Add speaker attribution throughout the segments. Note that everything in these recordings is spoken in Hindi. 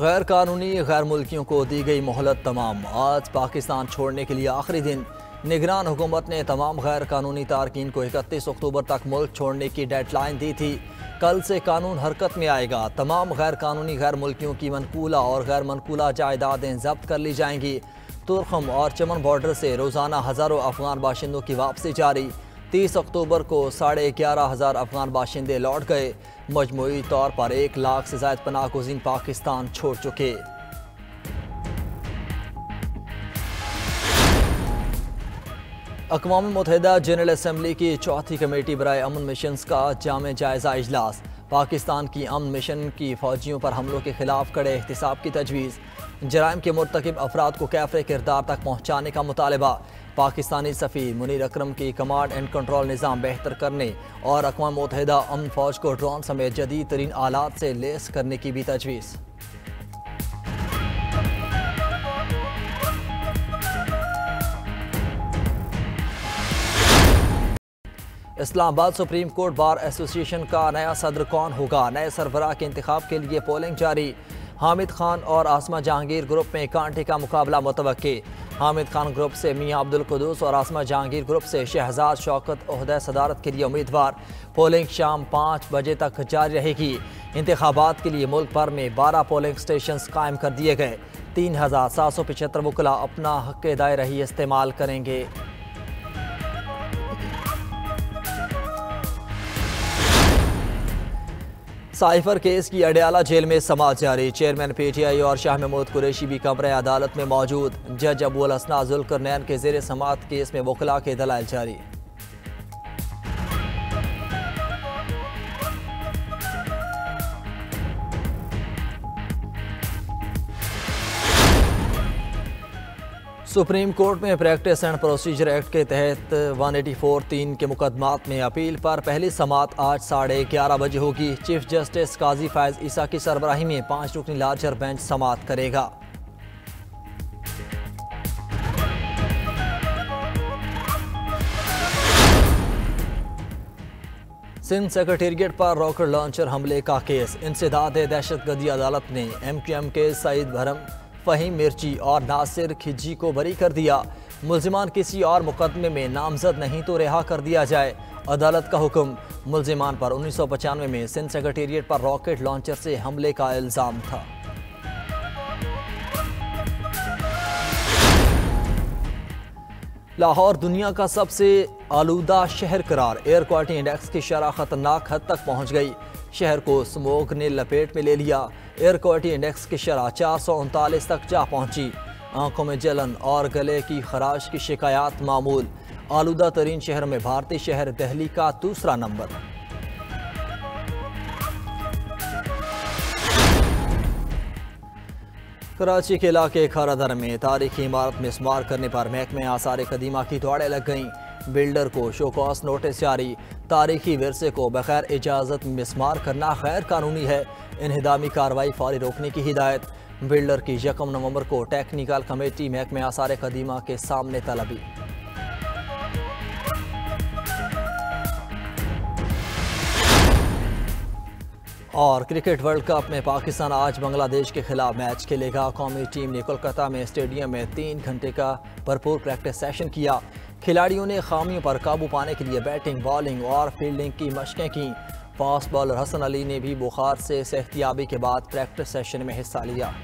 Speaker 1: गैर कानूनी गैर मुल्कियों को दी गई मोहलत तमाम। आज पाकिस्तान छोड़ने के लिए आखिरी दिन। निगरान हुकूमत ने तमाम गैर कानूनी तारकीन को 31 अक्टूबर तक मुल्क छोड़ने की डेडलाइन दी थी। कल से कानून हरकत में आएगा। तमाम गैर कानूनी गैर मुल्कियों की मनकूला और गैर मनकूला जायदादें जब्त कर ली जाएंगी। तुरखम और चमन बॉर्डर से रोज़ाना हज़ारों अफगान बाशिंदों की वापसी जारी। 30 अक्टूबर को 11,500 अफगान बाशिंदे लौट गए। मजमूई तौर पर 1 लाख से ज़ायद पनाह गुज़ीन पाकिस्तान छोड़ चुके। अक़वाम मुत्तहिदा जनरल असम्बली की चौथी कमेटी बराए अमन मिशंस का जामे जायज़ा इजलास। पाकिस्तान की अमन मिशन की फ़ौजियों पर हमलों के खिलाफ कड़े एहतिसाब की तजवीज़। जराइम के मुर्तकिब अफराद को कैफ़े किरदार तक पहुँचाने का मुतालबा। पाकिस्तानी सफ़ीर मुनीर अकरम की कमांड एंड कंट्रोल निज़ाम बेहतर करने और अक़वाम मुत्तहिदा अमन फ़ौज को ड्रोन समेत जदीद तरीन आलात से लेस करने की भी तजवीज़। Islamabad supreme court bar association का नया सदर कौन होगा? नए सरबराह के इंतखाब के लिए पोलिंग जारी। हामिद खान और आसमा जहांगीर ग्रुप में कांटे का मुकाबला मुतवक्के। हामिद खान ग्रुप से मियां अब्दुल कुदूस और आसमा जहांगीर ग्रुप से शहजाद शौकत ओहदा सदारत के लिए उम्मीदवार। पोलिंग शाम 5 बजे तक जारी रहेगी। इंतखाबात के लिए मुल्क भर में 12 पोलिंग स्टेशन कायम कर दिए गए। 3,775 वकला अपना हक दायरा इस्तेमाल करेंगे। साइफर केस की अडयाला जेल में समाअत जारी। चेयरमैन PTI और शाह महमूद कुरैशी भी कमरे अदालत में मौजूद। जज अबुल हसना जुल्करनैन के जेर समाअत केस में वकला के दलाइल जारी। सुप्रीम कोर्ट में प्रैक्टिस एंड प्रोसीजर एक्ट के तहत 184(3) के मुकदमात में अपील पर पहली समाअत आज 11:30 बजे होगी। चीफ जस्टिस काजी फैज ईसा की सरबराही में 5 रुकनी लार्जर बेंच समाअत करेगा। सिंध सेक्रेटेरिएट पर रॉकेट लॉन्चर हमले का केस। इंसदाद दहशतगर्दी अदालत ने MQM के सईद भरम, फ़हीम मिर्ची और नासिर खिजी को बरी कर दिया। मुल्जिमान किसी और मुकदमे में नामजद नहीं तो रिहा कर दिया जाए। अदालत का हुक्म। मुल्जिमान पर 1995 में सिंध सेक्रेटेरिएट पर रॉकेट लॉन्चर से हमले का इल्ज़ाम था। लाहौर दुनिया का सबसे आलूदा शहर करार। एयर क्वालिटी इंडेक्स की शरह खतरनाक हद तक पहुंच गई। शहर को स्मोक ने लपेट में ले लिया। एयर क्वालिटी इंडेक्स की शरह 439 तक जा पहुंची। आंखों में जलन और गले की खराश की शिकायत मामूल। आलूदा तरीन शहर में भारतीय शहर दिल्ली का दूसरा नंबर। कराची के इलाके खारादर में तारीखी इमारत में मिसमार करने पर महकमे आसार कदीमा की दौड़ें लग गईं। बिल्डर को शोकॉस नोटिस जारी। तारीखी विरसे को बगैर इजाज़त मिसमार करना गैर कानूनी है। इन्हिदामी कार्रवाई फौरी रोकने की हिदायत। बिल्डर की 1 नवंबर को टेक्निकल कमेटी महकमे आसार कदीमा के सामने तलबी। और क्रिकेट वर्ल्ड कप में पाकिस्तान आज बांग्लादेश के खिलाफ मैच खेलेगा। कौमी टीम ने कोलकाता में स्टेडियम में 3 घंटे का भरपूर प्रैक्टिस सेशन किया। खिलाड़ियों ने खामियों पर काबू पाने के लिए बैटिंग, बॉलिंग और फील्डिंग की मशकें की। फास्ट बॉलर हसन अली ने भी बुखार से सेहतियाबी के बाद प्रैक्टिस सेशन में हिस्सा लिया।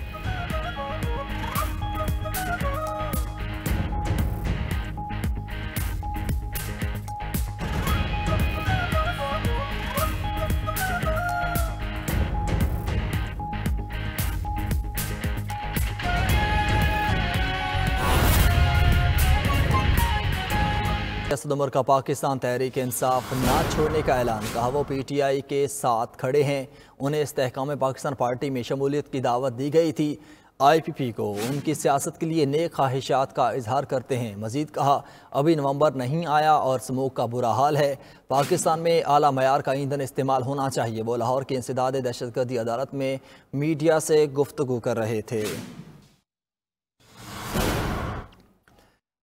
Speaker 1: सदुमर का पाकिस्तान तहरीक इंसाफ ना छोड़ने का ऐलान। कहा वो PTI के साथ खड़े हैं। उन्हें इस्तेहकाम पाकिस्तान पार्टी में शमूलियत की दावत दी गई थी। IPP को उनकी सियासत के लिए नेक ख्वाहिशात का इजहार करते हैं। मजीद कहा अभी नवंबर नहीं आया और स्मोक का बुरा हाल है। पाकिस्तान में आला मयार का ईंधन इस्तेमाल होना चाहिए। वो लाहौर की इंसदाद दहशतगर्दी अदालत में मीडिया से गुफ्तगू कर रहे थे।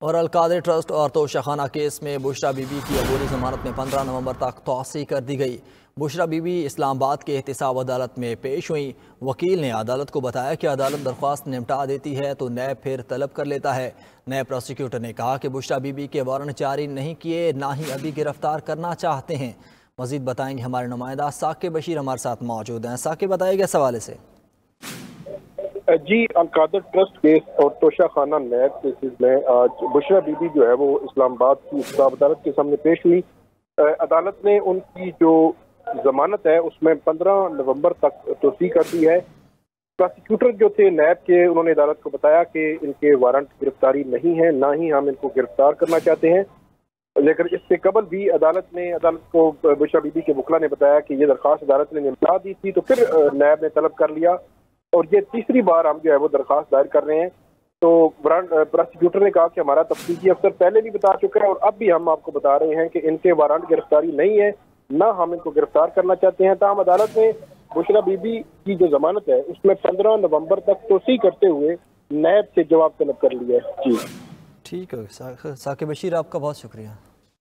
Speaker 1: और अलकादर ट्रस्ट और तोशाखाना केस में बुशरा बीबी की अबूरी जमानत में 15 नवंबर तक तौसी कर दी गई। बुशरा बीबी इस्लामाबाद के एहतिसाब अदालत में पेश हुई। वकील ने अदालत को बताया कि अदालत दरख्वास्त निपटा देती है तो नैब फिर तलब कर लेता है। नैब प्रोसिक्यूटर ने कहा कि बुशरा बीबी के वारंट जारी नहीं किए, ना ही अभी गिरफ्तार करना चाहते हैं। मजीद बताएंगे हमारे नुमाइंदा साकिब बशीर हमारे साथ मौजूद हैं। साकिब, बताइएगा इस हवाले से।
Speaker 2: जी, अलकादर ट्रस्ट केस और तोशाखाना नैब केसेस में आज बुशरा बीबी जो है वो इस्लामाबाद की एहतिसाब अदालत के सामने पेश हुई। अदालत ने उनकी जो जमानत है उसमें 15 नवंबर तक तोसी कर दी है। प्रोसिक्यूटर जो थे नैब के, उन्होंने अदालत को बताया कि इनके वारंट गिरफ्तारी नहीं है, ना ही हम इनको गिरफ्तार करना चाहते हैं। लेकिन इससे कबल भी अदालत को बुशरा बीबी के वकला ने बताया कि ये दरख्वास्त अदालत ने निपटा दी थी, तो फिर नैब ने तलब कर लिया और ये तीसरी बार हम जो है वो दरख्वास्त दायर कर रहे हैं। तो प्रोसिक्यूटर ने कहा कि हमारा तफ्तीशी अफसर पहले भी बता चुका है और अब भी हम आपको बता रहे हैं कि इनके वारंट गिरफ्तारी नहीं है, ना हम इनको गिरफ्तार करना चाहते हैं। ताहम अदालत ने बुशरा बीबी की जो जमानत है उसमें 15 नवंबर तक तोसी करते हुए नैब से जवाब तलब कर लिया है। जी
Speaker 1: ठीक है साकिब बशीर, आपका बहुत शुक्रिया।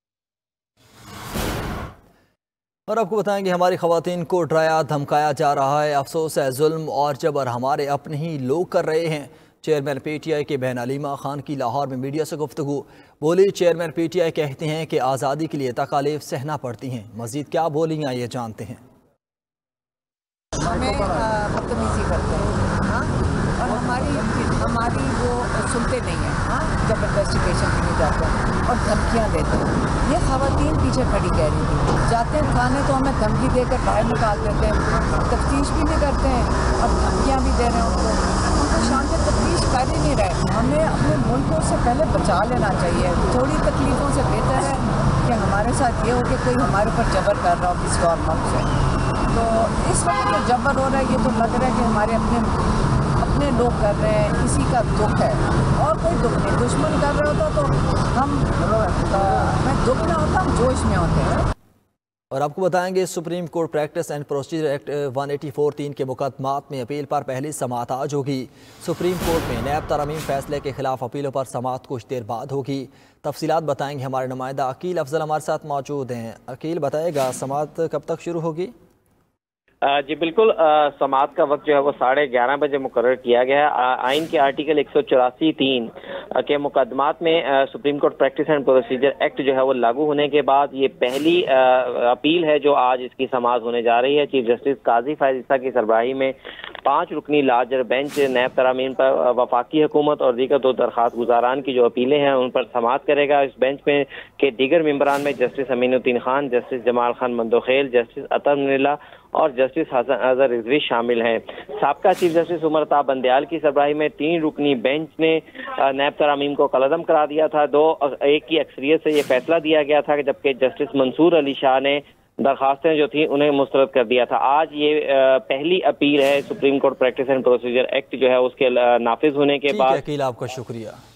Speaker 1: और आपको बताएंगे हमारी ख़वातीन को डराया धमकाया जा रहा है। अफसोस है, जुल्म और जबर हमारे अपने ही लोग कर रहे हैं। चेयरमैन PTI के बहन अलीमा खान की लाहौर में मीडिया से गुफ्तगू। बोली, चेयरमैन PTI कहते हैं कि आज़ादी के लिए तकालीफ सहना पड़ती हैं। मजीद क्या बोली आइए जानते हैं।
Speaker 3: हमें बदतमीजी करते हैं, हाँ, और हमारी वो सुनते नहीं हैं, हाँ, जब इन्वेस्टिगेशन के लिए जाते हैं और धमकियाँ देते हैं। ये ख़वातीन पीछे खड़ी कह रही थी, जाते हैं थाने तो हमें धमकी देकर बाहर निकाल देते हैं, तफ्तीश भी नहीं करते हैं और धमकियाँ भी दे रहे हैं उनको शाम से तफ्तीश कर ही नहीं रहे। हमें अपने मुल्क को उससे पहले बचा लेना चाहिए। थोड़ी तकलीफ़ों से बेहतर है कि हमारे साथ ये हो कि कोई हमारे ऊपर जबर कर रहा हो किसी और मुल्क से। तो इस वक्त जो जबर हो रहा है ये तो लग रहा है कि हमारे अपने लोग कर रहे हैं, इसी का दुख है और कोई दुख नहीं। दुश्मन कर रहे होता तो हमें दुख ना होता, हम जोश में होते हैं।
Speaker 1: और आपको बताएंगे supreme court practice and procedure act 184(3) के मुकदमात में अपील पर पहली समाअत आज होगी। सुप्रीम कोर्ट में नैब तरमीम फैसले के खिलाफ अपीलों पर समाअत कुछ देर बाद होगी। तफसीलात बताएंगे हमारे नुमाइंदा अकील अफजल हमारे साथ मौजूद हैं। अकील, बताएगा समाअत कब तक शुरू होगी?
Speaker 4: जी बिल्कुल, समाअत का वक्त जो है वो 11:30 बजे मुकर्रर किया गया है। आइन के आर्टिकल 184(3) के मुकदमात में supreme court practice and procedure act जो है वो लागू होने के बाद ये पहली अपील है जो आज इसकी समाअत होने जा रही है। चीफ जस्टिस काजी फायज ईसा की सरबराही में 5 रुकनी लार्जर बेंच नैब तरामीम पर वफाकी हुकूमत और दीगर 2 दरख्वास्त गुजारान की जो अपीलें हैं उन पर समाअत करेगा। इस बेंच में के दीगर मेंबरान में justice Aminuddin Khan, justice Jamal Khan Mandokhail, justice Athar नीला और जस्टिस हसन अजहर रिजवी शामिल हैं। साबका चीफ जस्टिस उमर ताब बंदयाल की सरबराही में 3 रुकनी बेंच ने नैब तरामीम को कलअदम करा दिया था। 2-1 की अक्सरियत से ये फैसला दिया गया था, जबकि जस्टिस मंसूर अली शाह ने दरखास्तें जो थी उन्हें मुस्तरद कर दिया था। आज ये पहली अपील है supreme court practice and procedure act जो है उसके नाफिज होने के बाद।
Speaker 1: अकील, आपका शुक्रिया।